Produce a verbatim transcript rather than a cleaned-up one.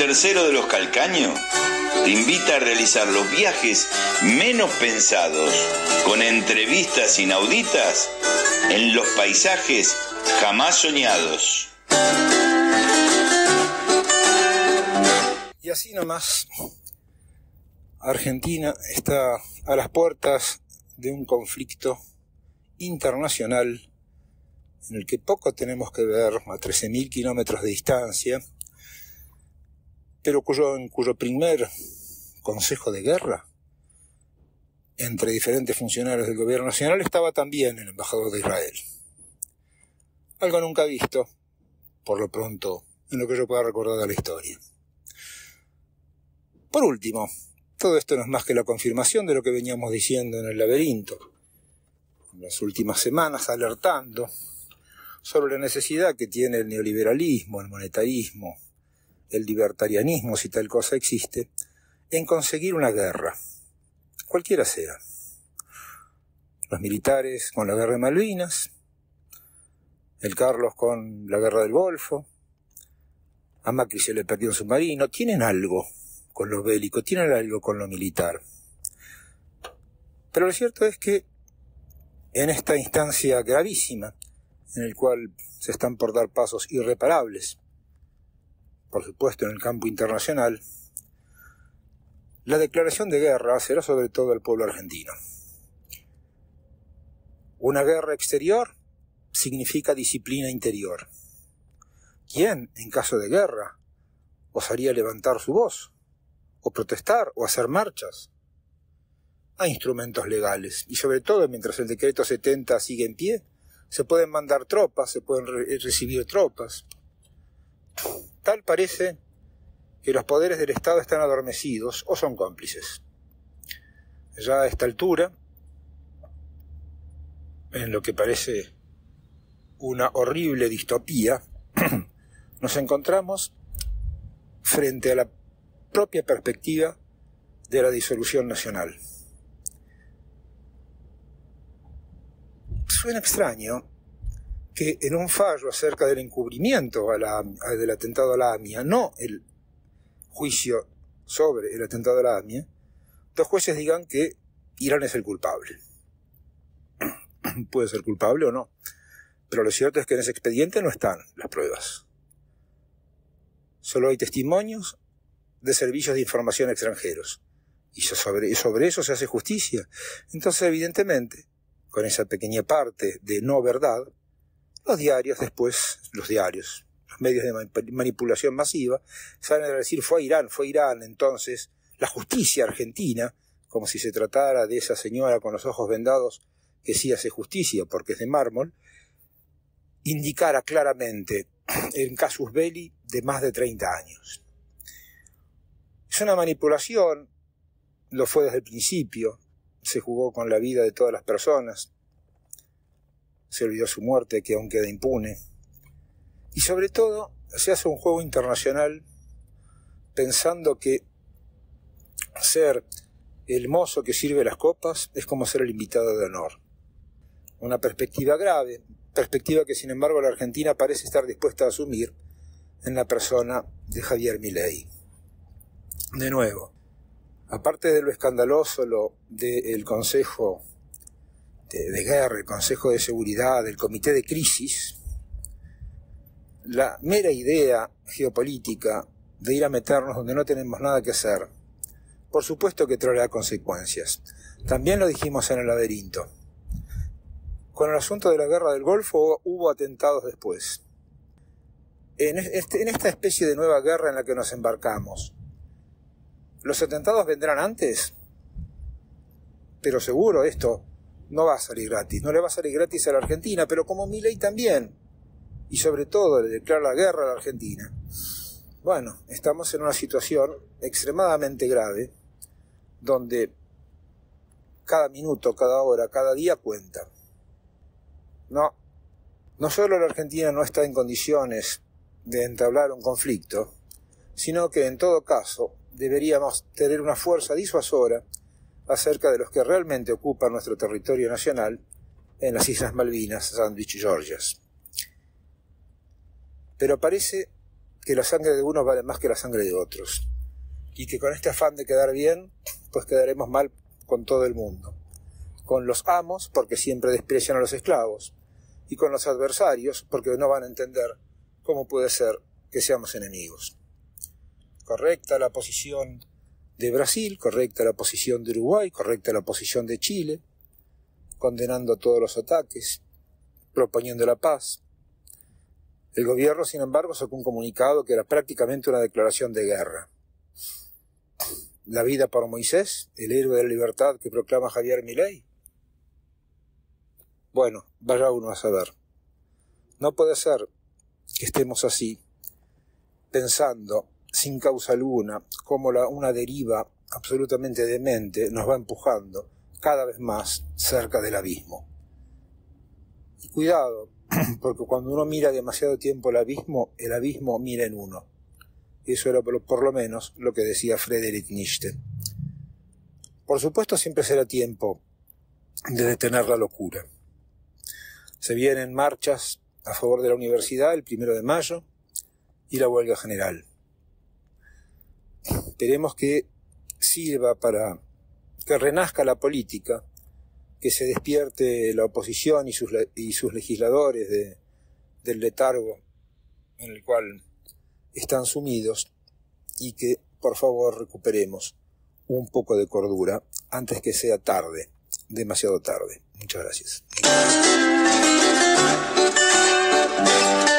tercero de los Calcaños te invita a realizar los viajes menos pensados, con entrevistas inauditas en los paisajes jamás soñados. Y así nomás, Argentina está a las puertas de un conflicto internacional en el que poco tenemos que ver a trece mil kilómetros de distancia, pero cuyo, en cuyo primer consejo de guerra entre diferentes funcionarios del gobierno nacional estaba también el embajador de Israel. Algo nunca visto, por lo pronto, en lo que yo pueda recordar de la historia. Por último, todo esto no es más que la confirmación de lo que veníamos diciendo en el laberinto, en las últimas semanas alertando sobre la necesidad que tiene el neoliberalismo, el monetarismo, el libertarianismo, si tal cosa existe, en conseguir una guerra, cualquiera sea. Los militares con la guerra de Malvinas, el Carlos con la guerra del Golfo, a Macri se le perdió un submarino, tienen algo con lo bélico, tienen algo con lo militar. Pero lo cierto es que en esta instancia gravísima, en el cual se están por dar pasos irreparables, por supuesto en el campo internacional, la declaración de guerra será sobre todo al pueblo argentino. Una guerra exterior significa disciplina interior. ¿Quién, en caso de guerra, osaría levantar su voz, o protestar, o hacer marchas? Hay instrumentos legales, y sobre todo mientras el decreto setenta sigue en pie, se pueden mandar tropas, se pueden re- recibir tropas. Tal parece que los poderes del Estado están adormecidos o son cómplices. Ya a esta altura, en lo que parece una horrible distopía, nos encontramos frente a la propia perspectiva de la disolución nacional. Suena extraño que en un fallo acerca del encubrimiento a la, a, del atentado a la AMIA, no el juicio sobre el atentado a la AMIA, dos jueces digan que Irán es el culpable. Puede ser culpable o no, pero lo cierto es que en ese expediente no están las pruebas. Solo hay testimonios de servicios de información extranjeros. Y sobre, sobre eso se hace justicia. Entonces, evidentemente, con esa pequeña parte de no verdad, los diarios después, los diarios, los medios de manipulación masiva, salen a decir fue Irán, fue Irán. Entonces, la justicia argentina, como si se tratara de esa señora con los ojos vendados que sí hace justicia porque es de mármol, indicara claramente en casus belli de más de treinta años. Es una manipulación, lo fue desde el principio, se jugó con la vida de todas las personas, se olvidó su muerte que aún queda impune, y sobre todo se hace un juego internacional pensando que ser el mozo que sirve las copas es como ser el invitado de honor. Una perspectiva grave, perspectiva que sin embargo la Argentina parece estar dispuesta a asumir en la persona de Javier Milei. De nuevo, aparte de lo escandaloso lo del Consejo de, de Guerra, el Consejo de Seguridad, el Comité de Crisis, la mera idea geopolítica de ir a meternos donde no tenemos nada que hacer, por supuesto que traerá consecuencias. También lo dijimos en el laberinto. Con el asunto de la guerra del Golfo hubo atentados después. En, este, en esta especie de nueva guerra en la que nos embarcamos, ¿los atentados vendrán antes? Pero seguro esto no va a salir gratis. No le va a salir gratis a la Argentina, pero como Milei también. Y sobre todo le declara la guerra a la Argentina. Bueno, estamos en una situación extremadamente grave, donde cada minuto, cada hora, cada día cuenta. No, no solo la Argentina no está en condiciones de entablar un conflicto, sino que en todo caso deberíamos tener una fuerza disuasora acerca de los que realmente ocupan nuestro territorio nacional en las Islas Malvinas, Sandwich y Georgias. Pero parece que la sangre de unos vale más que la sangre de otros, y que con este afán de quedar bien, pues quedaremos mal con todo el mundo, con los amos porque siempre desprecian a los esclavos, y con los adversarios porque no van a entender cómo puede ser que seamos enemigos. Correcta la posición de Brasil, correcta la posición de Uruguay, correcta la posición de Chile, condenando todos los ataques, proponiendo la paz. El gobierno, sin embargo, sacó un comunicado que era prácticamente una declaración de guerra. La vida por Moisés, el héroe de la libertad que proclama Javier Milei. Bueno, vaya uno a saber. No puede ser que estemos así, pensando sin causa alguna cómo la, una deriva absolutamente demente nos va empujando cada vez más cerca del abismo. Y cuidado, porque cuando uno mira demasiado tiempo el abismo, el abismo mira en uno. Y eso era por, por lo menos lo que decía Friedrich Nietzsche. Por supuesto, siempre será tiempo de detener la locura. Se vienen marchas a favor de la universidad el primero de mayo y la huelga general. Esperemos que sirva para que renazca la política, que se despierte la oposición y sus, y sus legisladores de, del letargo en el cual están sumidos, y que por favor recuperemos un poco de cordura antes que sea tarde, demasiado tarde. Muchas gracias.